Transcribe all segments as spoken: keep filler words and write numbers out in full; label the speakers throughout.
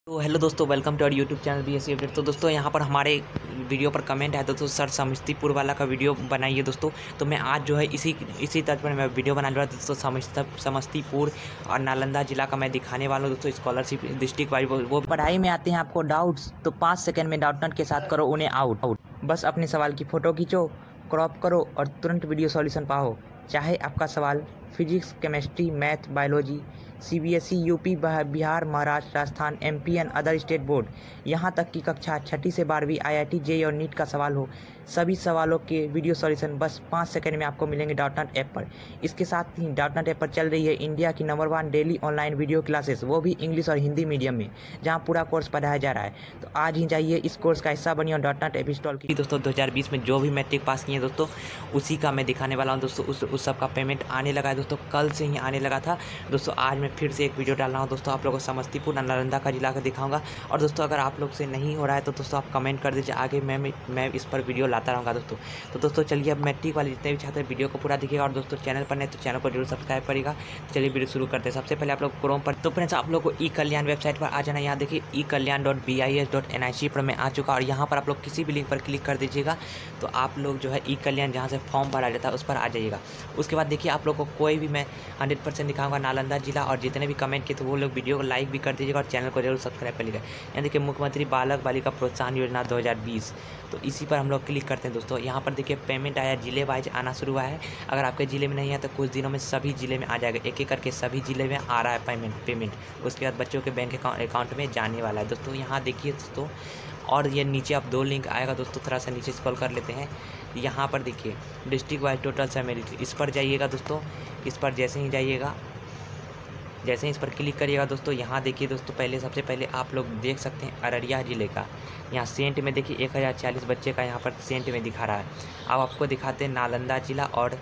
Speaker 1: तो हेलो दोस्तों, welcome to our YouTube channel B S C update. तो दोस्तों यहाँ पर हमारे वीडियो पर कमेंट है दोस्तों, सर समस्तीपुर वाला का वीडियो बनाइए दोस्तों। तो मैं आज जो है इसी इसी तर्ज पर मैं वीडियो बनाने वाला दोस्तों। समस्त समस्तीपुर और नालंदा जिला का मैं दिखाने वाला हूँ दोस्तों। स्कॉलरशिप डिस्ट्रिक्ट वाइज वो पढ़ाई में आते हैं। आपको डाउट्स तो पाँच सेकेंड में डाउटनट के साथ करो उन्हें आउट आउट बस अपने सवाल की फ़ोटो खींचो, क्रॉप करो और तुरंत वीडियो सॉल्यूशन पाओ। चाहे आपका सवाल physics, chemistry, math, biology, CBSE, UP, Bihar, Maharashtra, Rajasthan, MP and other state board, यहाँ तक कि कक्षा छठी से बारहवीं, आईआईटी, जेईई और नीट का सवाल हो, सभी सवालों के वीडियो सॉल्यूशन बस पाँच सेकंड में आपको मिलेंगे डाउटनट ऐप पर। इसके साथ ही डाउटनट ऐप पर चल रही है इंडिया की number one daily online video classes, वो भी इंग्लिश और हिंदी मीडियम में, जहाँ पूरा कोर्स पढ़ाया जा रहा है। तो आज ही जाइए इस कोर्स का हिस्सा बनिए और डाउटनट ऐप इंस्टॉल कीजिए। दोस्तों दो हज़ार बीस में जो भी मैट्रिक पास किए दोस्तों, उसी का मैं दिखाने वाला हूँ दोस्तों। उस उस सब का पेमेंट आने लगा है दोस्तों, कल से ही आने लगा था दोस्तों। आज मैं फिर से एक वीडियो डाल रहा हूँ दोस्तों, आप लोगों को समस्तीपुर और नालंदा का जिला का दिखाऊंगा। और दोस्तों अगर आप लोग से नहीं हो रहा है तो दोस्तों आप कमेंट कर दीजिए, आगे मैं मैं इस पर वीडियो लाता रहूँगा दोस्तों। तो दोस्तों चलिए अब मैट्रिक वाले जितने भी छात्र वीडियो को पूरा देखिएगा। और दोस्तों चैनल पर नहीं तो चैनल को जरूर सब्सक्राइब करिएगा। तो चलिए वीडियो शुरू करते हैं। सबसे पहले आप लोग क्रोम पर, तो फ्रेंड्स आप लोग को ई कल्याण वेबसाइट पर आ जाना। यहाँ देखिए e Kalyan dot B I S dot N I C पर मैं आ चुका। और यहाँ पर आप लोग किसी भी लिंक पर क्लिक कर दीजिएगा तो आप लोग जो है ई कल्याण जहाँ से फॉर्म भरा जाता है उस पर आ जाइएगा। उसके बाद देखिए आप लोग को कोई भी मैं हंड्रेड परसेंट दिखाऊंगा नालंदा जिला, और जितने भी कमेंट किए तो वो लोग वीडियो को लाइक भी कर दीजिएगा और चैनल को जरूर सब्सक्राइब करिएगा। यहाँ देखिए मुख्यमंत्री बालक बालिका प्रोत्साहन योजना दो हज़ार बीस, तो इसी पर हम लोग क्लिक करते हैं दोस्तों। यहाँ पर देखिए पेमेंट आया, जिले वाइज आना शुरू हुआ है। अगर आपके ज़िले में नहीं है तो कुछ दिनों में सभी ज़िले में आ जाएगा, एक एक करके सभी ज़िले में आ रहा है पेमेंट पेमेंट उसके बाद बच्चों के बैंक अकाउंट में जाने वाला है दोस्तों। यहाँ देखिए दोस्तों, और ये नीचे आप दो लिंक आएगा दोस्तों, थोड़ा सा नीचे स्क्रॉल कर लेते हैं। यहाँ पर देखिए डिस्ट्रिक्ट वाइज टोटल से मेरिट, इस पर जाइएगा दोस्तों। इस पर जैसे ही जाइएगा, जैसे ही इस पर क्लिक करिएगा दोस्तों, यहाँ देखिए दोस्तों पहले सबसे पहले आप लोग देख सकते हैं अररिया ज़िले का। यहाँ सेंट में देखिए एक हज़ार चालीस बच्चे का यहाँ पर सेंट में दिखा रहा है। अब आपको दिखाते हैं नालंदा जिला, और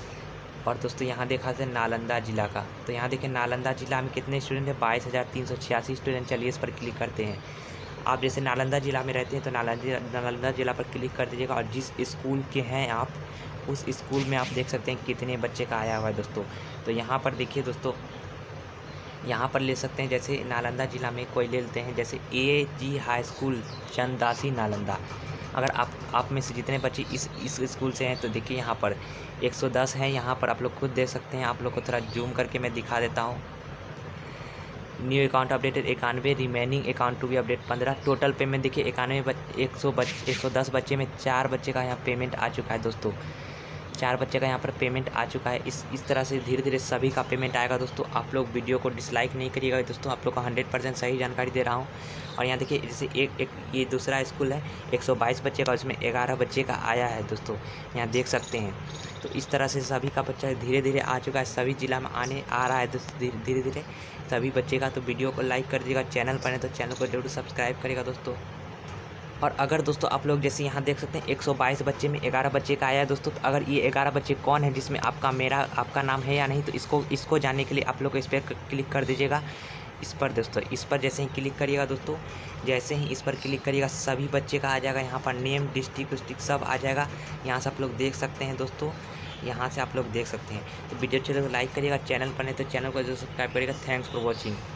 Speaker 1: और दोस्तों यहाँ दिखाते हैं नालंदा जिला का। तो यहाँ देखिए नालंदा जिला में कितने स्टूडेंट हैं, बाईस हज़ार तीन सौ छियासी स्टूडेंट। चलिए इस पर क्लिक करते हैं। आप जैसे नालंदा जिला में रहते हैं तो नालंदा नालंदा जिला पर क्लिक कर दीजिएगा, और जिस स्कूल के हैं आप उस स्कूल में आप देख सकते हैं कितने बच्चे का आया हुआ है दोस्तों। तो यहाँ पर देखिए दोस्तों, यहाँ पर ले सकते हैं जैसे नालंदा जिला में कोई ले लेते हैं जैसे A G high school Chandasi Nalanda. अगर आप आप में से जितने बच्चे इस इस स्कूल से हैं तो देखिए यहाँ पर एक सौ दस हैं। यहाँ पर आप लोग खुद देख सकते हैं। आप लोग को थोड़ा जूम करके मैं दिखा देता हूँ। न्यू अकाउंट अपडेटेड इक्यानवे, remaining account to be update पंद्रह। टोटल पेमेंट देखिए इक्यानवे एक सौ बच एक सौ दस बच्चे में चार बच्चे का यहाँ पेमेंट आ चुका है दोस्तों। चार बच्चे का यहाँ पर पेमेंट आ चुका है। इस इस तरह से धीरे धीरे सभी का पेमेंट आएगा दोस्तों। आप लोग वीडियो को डिसलाइक नहीं करिएगा दोस्तों, आप लोग को हंड्रेड परसेंट सही जानकारी दे रहा हूँ। और यहाँ देखिए जैसे एक एक ये दूसरा स्कूल है, एक सौ बाईस बच्चे का, उसमें ग्यारह बच्चे का आया है दोस्तों, यहाँ देख सकते हैं। तो इस तरह से सभी का बच्चा धीरे धीरे आ चुका है, सभी जिला में आने आ रहा है दोस्तों धीरे धीरे सभी बच्चे का। तो वीडियो को लाइक कर दीजिएगा, चैनल पर है तो चैनल को जरूर सब्सक्राइब करेगा दोस्तों। और अगर दोस्तों आप लोग जैसे यहाँ देख सकते हैं एक सौ बाईस बच्चे में ग्यारह बच्चे का आया है दोस्तों। तो अगर ये ग्यारह बच्चे कौन है जिसमें आपका मेरा आपका नाम है या नहीं, तो इसको इसको जानने के लिए आप लोग इस पर क्लिक कर दीजिएगा। इस पर दोस्तों, इस पर जैसे ही क्लिक करिएगा दोस्तों, जैसे ही इस पर क्लिक करिएगा सभी बच्चे का आ जाएगा। यहाँ पर नेम, डिस्ट्रिक्ट डिस्ट्रिक्ट सब आ जाएगा। यहाँ से आप लोग देख सकते हैं दोस्तों, यहाँ से आप लोग देख सकते हैं। तो वीडियो चले तो लाइक करिएगा, चैनल पर नहीं तो चैनल को जरूर सब्सक्राइब करिएगा। Thanks for watching.